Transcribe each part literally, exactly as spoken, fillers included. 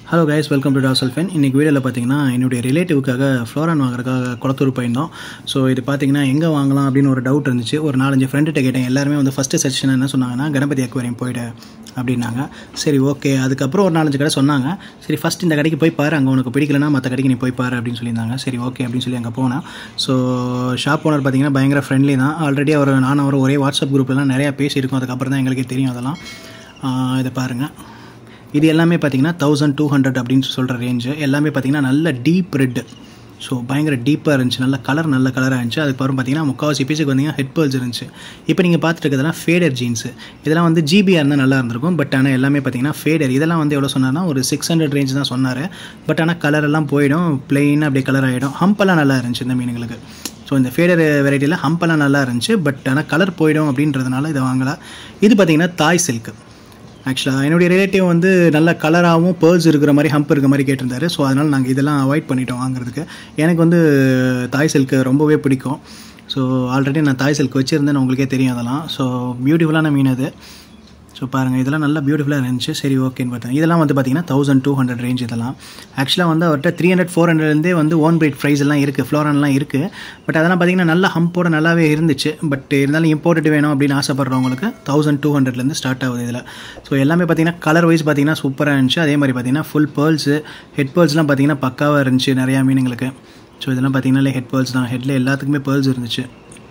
Hello guys, welcome to Dorsal Fin. In this video, I will relative Flowerhorn வாங்குறதுக்காக கொளத்தூர் போயிருந்தோம். So இது பார்த்தீங்கன்னா எங்கே வாங்கலாம் அப்படின்னு ஒரு டவுட் இருந்துச்சு. ஒரு நாலஞ்சு ஃப்ரெண்ட்கிட்ட கேட்டேன். எல்லாருமே வந்து ஃபஸ்ட்டு செக்ஷன் என்ன சொன்னாங்கன்னா கணபதி அக்வாரியம் போய்ட்டு அப்படின்னாங்க. சரி ஓகே, அதுக்கப்புறம் ஒரு நாலஞ்சு கடை சொன்னாங்க. சரி ஃபஸ்ட் இந்த கடைக்கு போய் பாரு, அங்கே உனக்கு பிடிக்கலன்னா மற்ற கடைக்கு நீ போய் பாரு அப்படின்னு சொல்லியிருந்தாங்க. சரி ஓகே அப்படின்னு சொல்லி அங்கே போனேன். ஸோ ஷாப் ஓனர் பார்த்தீங்கன்னா பயங்கர ஃப்ரெண்ட்லி தான். ஆல்ரெடி அவர் நானும் அவர் ஒரே வாட்ஸ்அப் குரூப்லாம் நிறையா பேசியிருக்கோம். அதுக்கப்புறம் தான் எங்களுக்கே தெரியும் அதெல்லாம். இதை பாருங்கள், இது எல்லாமே பார்த்தீங்கன்னா தௌசண்ட் டூ ஹண்ட்ரட் அப்படின்னு சொல்கிற ரேஞ்சு. எல்லாமே பார்த்தீங்கன்னா நல்ல டீப் ரெட்டு. ஸோ பயங்கர டீப்பாக இருந்துச்சு, நல்ல கலர் நல்ல கலராக இருந்துச்சு. அதுக்கப்புறம் பார்த்தீங்கன்னா முக்கால்வாசி பீஸுக்கு வந்தீங்கன்னா ஹெட் பேர்ல்ஸ் இருந்துச்சு. இப்போ நீங்கள் பார்த்துட்டு இருக்கிறதெல்லாம் ஃபேடர் ஜீன்ஸு. இதெல்லாம் வந்து ஜிபியாக இருந்தால் நல்லா இருந்திருக்கும். பட் ஆனால் எல்லாமே பார்த்தீங்கன்னா ஃபேடர். இதெல்லாம் வந்து எவ்வளோ சொன்னார்னா ஒரு சிக்ஸ் ஹண்ட்ரட் ரேஞ்ச் தான் சொன்னார். பட் ஆனால் கலர் எல்லாம் போயிடும், பிளெயினாக அப்படியே கலர் ஆகிடும். ஹம்பெல்லாம் நல்லா இருந்துச்சு இந்த மீனுங்களுக்கு. ஸோ இந்த ஃபேடர் வெரைட்டியில் ஹம்பெல்லாம் நல்லா இருந்துச்சு. பட் ஆனால் கலர் போயிடும் அப்படின்றதுனால இதை வாங்கலாம். இது பார்த்தீங்கன்னா தாய் சில்க்கு. ஆக்சுவலாக என்னுடைய ரிலேட்டிவ் வந்து நல்ல கலராகவும் பேர்ல்ஸ் இருக்கிற மாதிரி ஹம்ப் இருக்கிற மாதிரி கேட்டிருந்தாரு. ஸோ அதனால் நாங்கள் இதெல்லாம் அவாய்ட் பண்ணிட்டோம் வாங்குறதுக்கு. எனக்கு வந்து தாய் சில்க்கு ரொம்பவே பிடிக்கும். ஸோ ஆல்ரெடி நான் தாய் சில்க் வச்சுருந்தேன், உங்களுக்கே தெரியும் அதெல்லாம். ஸோ பியூட்டிஃபுல்லான மீன் அது. ஸோ பாருங்கள், இதெல்லாம் நல்லா பியூட்டிஃபுல்லாக இருந்துச்சு. சரி ஓகேன்னு பார்த்தேன். இதெல்லாம் வந்து பார்த்தீங்கன்னா தௌசண்ட் டூ ஹண்ட்ரட் ரேஞ்ச். இதெல்லாம் ஆக்சுவலாக வந்து அவர்கிட்ட த்ரீ ஹண்ட்ரட் ஃபோர் ஹண்ட்ரட்லேருந்தே வந்து ஓன் பிரைட் ப்ரைஸ் எல்லாம் இருக்குது, ஃப்ளோரான்லாம் இருக்குது. பட் அதெல்லாம் பார்த்தீங்கன்னா நல்ல ஹம்போட நல்லாவே இருந்துச்சு. பட் இருந்தாலும் இம்போர்ட்டட் வேணும் அப்படின்னு ஆசைப்படுறவங்களுக்கு தௌசண்ட் டூ ஹண்ட்ரட்லேருந்து ஸ்டார்ட் ஆகுது இதில். ஸோ எல்லாமே பார்த்தீங்கன்னா கலர் வைஸ் பார்த்தீங்கன்னா சூப்பராக இருந்துச்சு. அதே மாதிரி பார்த்தீங்கன்னா ஃபுல் பேர்ல்ஸு, ஹெட் பேர்ல்ஸ்லாம் பார்த்தீங்கன்னா பக்காவாக இருந்துச்சு நிறையா மீனுங்களுக்கு. ஸோ இதெல்லாம் பார்த்தீங்கன்னா ஹெட் பேர்ல்ஸ் தான். ஹெட்டில் எல்லாத்துக்குமே பேர்ல்ஸ் இருந்துச்சு.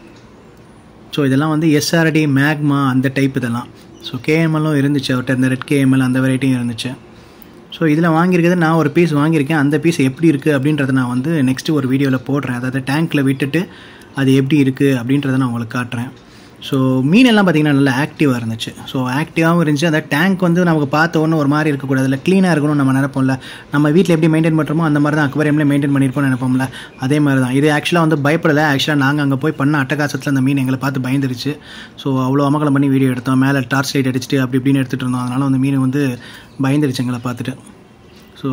ஸோ இதெல்லாம் வந்து எஸ்ஆர்டி மேக்மா அந்த டைப் இதெல்லாம். ஸோ கேஎம்எல்லும் இருந்துச்சு அவர்கிட்ட, இந்த ரெட் கேஎம்எல் அந்த வெரைட்டியும் இருந்துச்சு. ஸோ இதில் வாங்கியிருக்கிறது நான் ஒரு பீஸ் வாங்கியிருக்கேன். அந்த பீஸ் எப்படி இருக்குது அப்படின்றத நான் வந்து நெக்ஸ்ட்டு ஒரு வீடியோவில் போடுறேன். அதாவது டேங்க்கில் விட்டுட்டு அது எப்படி இருக்குது அப்படின்றத நான் உங்களுக்கு காட்டுறேன். ஸோ மீனெல்லாம் பார்த்திங்கன்னா நல்லா ஆக்டிவாக இருந்துச்சு. ஸோ ஆக்டிவாகவும் இருந்துச்சு. அந்த டேங்க் வந்து நமக்கு பார்த்த ஒன்று ஒரு மாதிரி இருக்கக்கூடாது, இல்லை க்ளீனாக இருக்கணும்னு நம்ம நினைப்போம்ல. நம்ம வீட்டில் எப்படி மெயின்டைன் பண்ணுறோமோ அந்த மாதிரி தான் அக்வாரியம்லேயே மெயின்டைன் பண்ணியிருப்போம்னு நினைப்போம்ல. அதே மாதிரி தான் இது. ஆக்சுவலாக வந்து பயப்படலை. ஆக்சுவலாக நாங்கள் அங்கே போய் பண்ண அட்டகாசத்தில் அந்த மீன் எங்களை பார்த்து பயந்துருச்சு. ஸோ அவ்வளோ அமகலம் பண்ணி வீடியோ எடுத்தோம். மேலே டார்ச் லைட் அடிச்சுட்டு அப்படி இப்படின்னு எடுத்துகிட்டு இருந்தோம். அதனால் அந்த மீன் வந்து பயந்துருச்சு எங்களை பார்த்துட்டு. ஸோ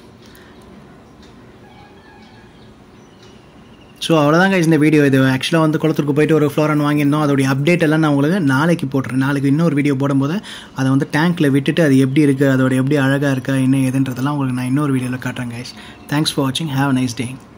ஸோ அவ்வளோதாங்க இந்த வீடியோ. இது ஆக்சுவலாக வந்து குளத்தூருக்கு போயிட்டு ஒரு ஃப்ளோரான் வாங்கியிருந்தோம். அதோடைய அப்டேட் எல்லாம் நான் உங்களுக்கு நாளைக்கு போட்டுறேன். நாளைக்கு இன்னொரு வீடியோ போடும்போது அதை வந்து டேங்க்கில் விட்டுட்டு அது எப்படி இருக்குது, அதோட எப்படி அழகாக இருக்கா என்ன ஏதுன்றதெல்லாம் உங்களுக்கு நான் இன்னொரு வீடியோவில் காட்டுறேன் கைஸ். தேங்க்ஸ் ஃபார் வாட்சிங். Have a nice day.